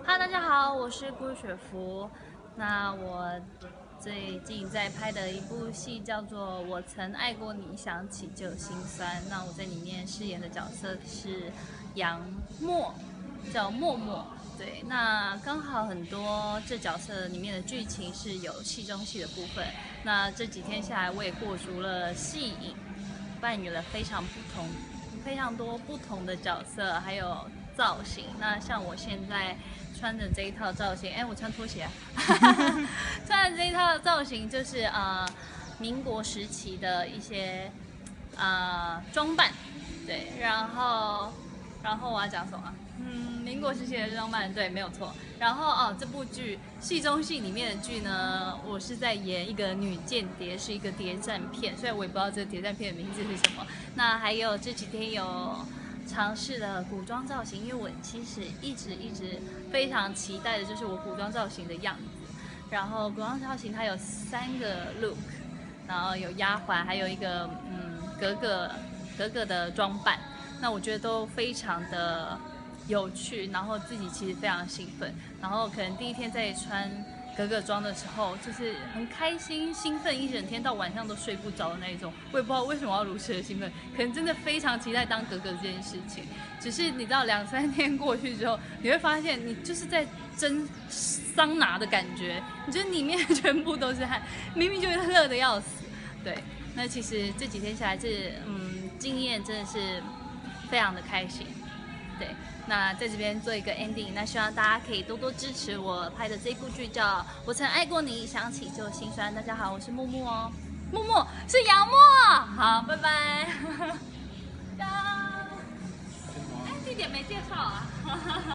哈，大家好，我是顾雪芙。那我最近在拍的一部戏叫做《我曾爱过你，想起就心酸》。那我在里面饰演的角色是杨默，叫默默。对，那刚好很多这角色里面的剧情是有戏中戏的部分。那这几天下来，我也过足了戏瘾，扮演了非常多不同的角色，还有造型。那像我现在穿的这一套造型，我穿拖鞋、啊，穿的这一套造型就是民国时期的一些装扮，对，然后我要讲什么？民国时期的装扮，对，没有错。然后这部剧戏中戏里面的剧呢，我是在演一个女间谍，是一个谍战片，虽然我也不知道这个谍战片的名字是什么。那还有这几天有尝试了古装造型，因为我其实一直非常期待的就是我古装造型的样子。然后古装造型它有3个 look， 然后有丫鬟，还有一个格格的装扮。那我觉得都非常的有趣，然后自己其实非常兴奋，然后可能第一天在穿格格装的时候，就是很开心、兴奋一整天，到晚上都睡不着的那一种。我也不知道为什么要如此的兴奋，可能真的非常期待当格格这件事情。只是你知道2、3天过去之后，你会发现你就是在蒸桑拿的感觉，你觉得里面全部都是汗，明明就是热的要死。对，那其实这几天下来经验真的是非常的开心。对，那在这边做一个 ending， 那希望大家可以多多支持我拍的这部剧，叫《我曾爱过你，想起就心酸》。大家好，我是木木哦，木木是杨默，好，拜拜。地点没介绍啊。